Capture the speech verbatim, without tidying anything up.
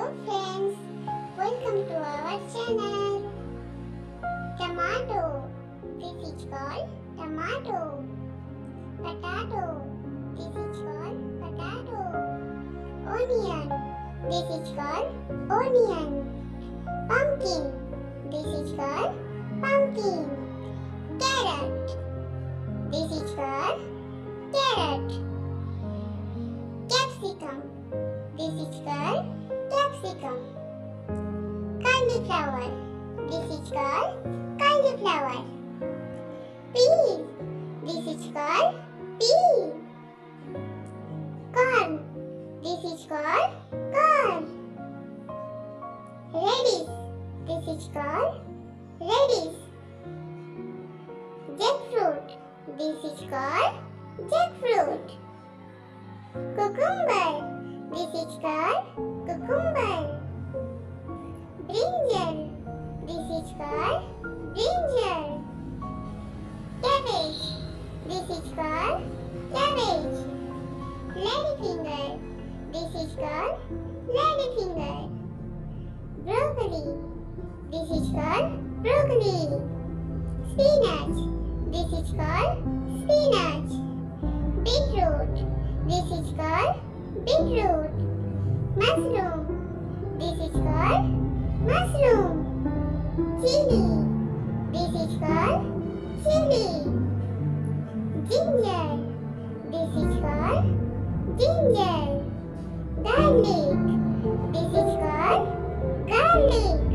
Hello friends, welcome to our channel. Tomato, this is called tomato. Potato, this is called potato. Onion, this is called onion. Pumpkin, this is called pumpkin. Carrot, this is called carrot. Capsicum, this is called capsicum. Cauliflower, this is called cauliflower. Peas, this is called pea. Corn, this is called corn. Radish, this is called radish. Jackfruit, this is called jackfruit. Cucumber, this is called cucumber. Brinjal, this is called brinjal. Cabbage, this is called cabbage. Ladyfinger, this is called ladyfinger. Broccoli, this is called broccoli. Spinach, this is called spinach. Beetroot, this is called beetroot. Mushroom, this is called mushroom. Chili, this is called chili. Ginger, this is called ginger. Garlic, this is called garlic.